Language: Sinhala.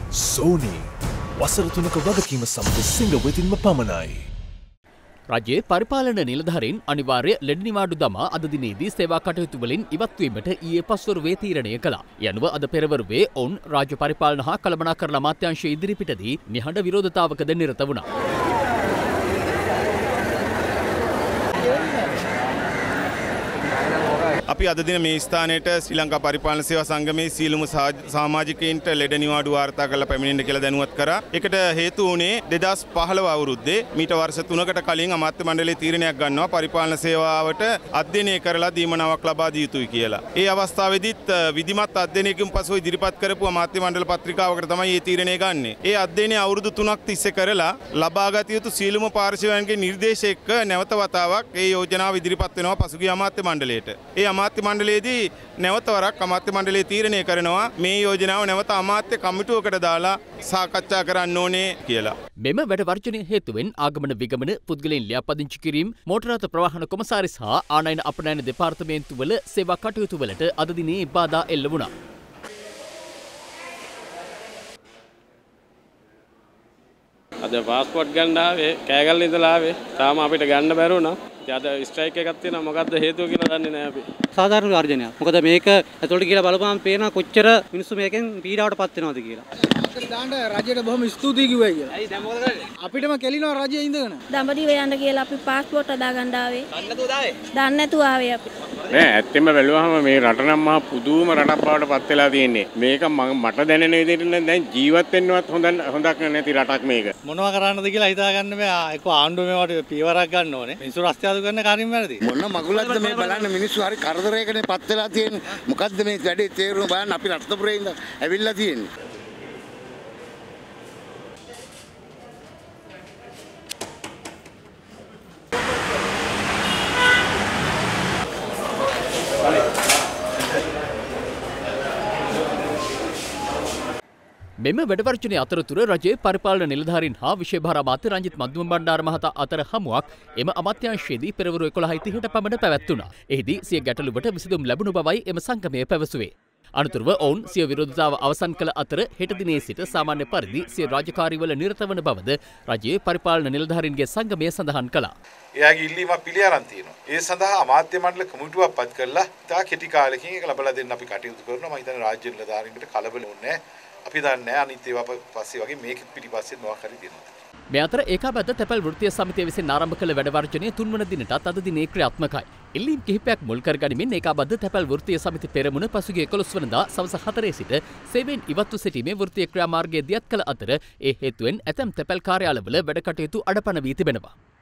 Sony වසර 3ක වගකීම සමග සිංහ වෙතින්ම පමණයි. රජයේ පරිපාලන නිලධාරීන් අනිවාර්ය ලෙඩ නිවාඩු දමා අද දිනේදී සේවා කටයුතු වලින් ඉවත් වීමට ඊයේ පස්වරුවේ තීරණය කළා. ఈ අනුව අද පෙරවරුවේ ඔවුන් රාජ්‍ය පරිපාලන හා කළමනාකරණ අමාත්‍යාංශ ඉදිරිපිටදී නිහඬ විරෝධතාවකද නිරත වුණා. අපි අද දින මේ ස්ථානයට ශ්‍රී ලංකා පරිපාලන සේවා සංගමේ සීලුම සමාජිකයින්ට ලෙඩ නිවාඩු වාර්තා කරලා පැමිණෙන්න කියලා දැනුවත් කරා. ඒකට හේතු වුණේ 2015 අවුරුද්දේ මීට වර්ෂ 3කට කලින් අමාත්‍ය මණ්ඩලයේ තීරණයක් ගන්නවා පරිපාලන සේවාවට අධ්‍යයනය කරලා දීමනාවක් ලබා දිය යුතුයි කියලා. ඒ අවස්ථාවේදීත් විධිමත් අධ්‍යයනයකින් පසුව ඉදිරිපත් කරපු අමාත්‍ය මණ්ඩල පත්‍රිකාවකට තමයි මේ තීරණය ගන්නෙ. ඒ අධ්‍යයනය අවුරුදු 3ක් තිස්සේ කරලා ලබාගත යුතු සීලුම පාර්ශවයන්ගේ නිර්දේශ එක්ක නැවත වතාවක් ඒ යෝජනාව ඉදිරිපත් වෙනවා පසුගිය අමාත්‍ය මණ්ඩලයට. ඒ අමාත්‍ය මණ්ඩලයේදී නැවත වරක් අමාත්‍ය මණ්ඩලයේ තීරණය කරනවා මේ යෝජනාව නැවත අමාත්‍ය කමිටුවකට දාලා සාකච්ඡා කරන්න ඕනේ කියලා. මෙම වැඩ වර්ජනය හේතුවෙන් ආගමන විගමන පුද්ගලයන් ලියාපදිංචි කිරීම මෝටර් රථ ප්‍රවාහන කොමසාරිස් හා ආනයන අපනයන දෙපාර්තමේන්තුවල සේවා කටයුතු වලට අද දිනේ බාධා එල්ල වුණා. අද පාස්පෝර්ට් ගන්න ආවේ කෑගල්ල ඉඳලා ආවේ තාම අපිට ගන්න බැරුණා. අද ස්ට්‍රයික් එකක් තියෙනවා මොකද්ද හේතුව කියලා දන්නේ නැහැ අපි. සාධාරණ වර්ජනයක්. මොකද මේක ඇතුළට කියලා බලපුවම පේනවා කොච්චර මිනිස්සු මේකෙන් පීඩාවටපත් වෙනවද කියලා. දාන්න රජයට බොහොම ස්තුතියි කිව්වයි කියලා. ඇයි දැන් මොකද කරන්නේ? අපිටම කෙලිනවා රජයේ ඉඳගෙන. දඹදිව යන්න කියලා අපි පාස්පෝර්ට් හදා ගන්න ආවේ. දන්නේ නැතුව ආවේ අපි. නෑ ඇත්තෙම බැලුවහම මේ රට නම් මහා පුදුම රටක් බවට පත් වෙලා තියෙන්නේ. මේක මට දැනෙන විදිහට නම් දැන් ජීවත් වෙන්නවත් හොඳක් නැති රටක් මේක. මොනවා කරන්නද කියලා හිතා ගන්න බෑ. ඒක ආණ්ඩුව මේවට පියවරක් ගන්න ඕනේ. මිනිස්සු රස්තියාදු කරන කාර්යම් වැරදි. මොන මගුලක්ද මේ බලන්න මිනිස්සු හරි කරදරයකනේ පත් වෙලා තියෙන්නේ. මොකද්ද මේ වැඩේ තේරුම බලන්න අපි රත්නපුරේ ඉඳන් ඇවිල්ලා තියෙන්නේ. මෙම වැඩවර්ජනය අතරතුර රජයේ පරිපාලන නිලධාරීන් හා විශේෂ අමාත්‍ය රංජිත් මද්දුම බණ්ඩාර මහතා අතර හමුවක් එම අමාත්‍යාංශයේදී පෙරවරු 11:30ට පමණ පැවැත්වුණා. එහිදී සිය ගැටලුවට විසඳුම් ලැබුණු බවයි එම සංගමය පැවසුවේ. අනතුරුව ඔවුන් සිය විරෝධතාව අවසන් කළ අතර හෙට දිනේ සිට සාමාන්‍ය පරිදි සිය රාජකාරිවල නිරත වන බවද රජයේ පරිපාලන නිලධාරීන්ගේ සංගමය සඳහන් කළා. එයාගේ ඉල්ලීමක් පිළි අරන් තියෙනවා. ඒ සඳහා අමාත්‍ය මණ්ඩල කමිටුවක් පත් කරලා තා කෙටි කාලෙකින් ඒක ලබා දෙන්න අපි කටයුතු කරනවා. මම හිතන්නේ රාජ්‍ය නිලධාරීන්ට කලබල වෙන්නේ නැහැ. අපි දන්නේ අනිත් ඒවා පස්සේ වගේ මේක පිටිපස්සේ මොකක් හරි දෙනවා. මේ අතර ඒකාබද්ධ තැපැල් වෘත්තීය සමිතිය විසින් ආරම්භ කළ වැඩ වර්ජනය තුන්වන දිනටත් අද දිනේ ක්‍රියාත්මකයි. ඉල්ලීම් කිහිපයක් මුල් කරගනිමින් ඒකාබද්ධ තැපැල් වෘත්තීය සමිති පෙරමුණ පසුගිය 11 වෙනිදා සවස් 4 සිට සේවයෙන් ඉවත්ව සිටීමේ වෘත්තීය ක්‍රියාමාර්ගය දියත් කළ අතර ඒ හේතුවෙන් ඇතැම් තැපැල් කාර්යාලවල වැඩ කටයුතු අඩපණ වී තිබෙනවා.